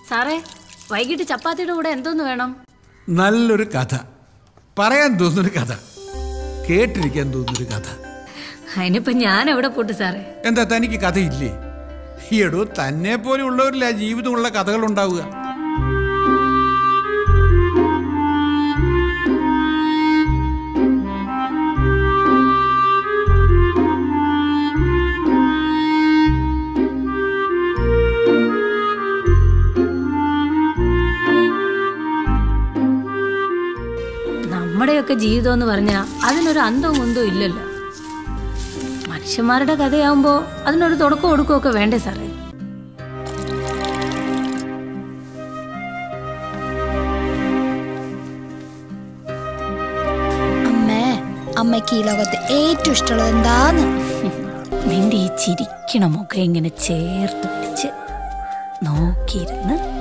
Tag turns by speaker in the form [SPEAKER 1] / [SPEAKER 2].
[SPEAKER 1] സാറേ, വൈകിട്ട് ചപ്പാത്തിയുടെ കൂടെ എന്തോന്ന് വേണം?
[SPEAKER 2] നല്ലൊരു കഥ, പറയാൻ തോന്നുന്നൊരു കഥ, കേട്ടിരിക്കാൻ തോന്നുന്നൊരു കഥ.
[SPEAKER 1] അതിനിപ്പോ ഞാൻ എവിടെ പോട്ട് സാറേ?
[SPEAKER 2] എന്താ തനിക്ക് കഥയില്ലേ? ഈയിടോ തന്നെ പോലെ ഉള്ളവരില്ല ജീവിതമുള്ള കഥകൾ ഉണ്ടാവുക.
[SPEAKER 1] നമ്മുടെയൊക്കെ ജീവിതം എന്ന് പറഞ്ഞാൽ അതിനൊരു അന്തവും കുന്തവും ഇല്ലല്ലോ. മനുഷ്യന്മാരുടെ കഥയാവുമ്പോ അതിനൊരു തുടക്കം ഒടുക്കമൊക്കെ വേണ്ടേ സാറേ?
[SPEAKER 3] അമ്മയ്ക്ക് ഈ ലോകത്ത് ഏറ്റവും ഇഷ്ടമുള്ളത് എന്താന്ന്?
[SPEAKER 1] നിന്റെ ഈ ചിരിക്കണ മുഖം ഇങ്ങനെ ചേർത്ത് പിടിച്ച് നോക്കിയിരുന്ന്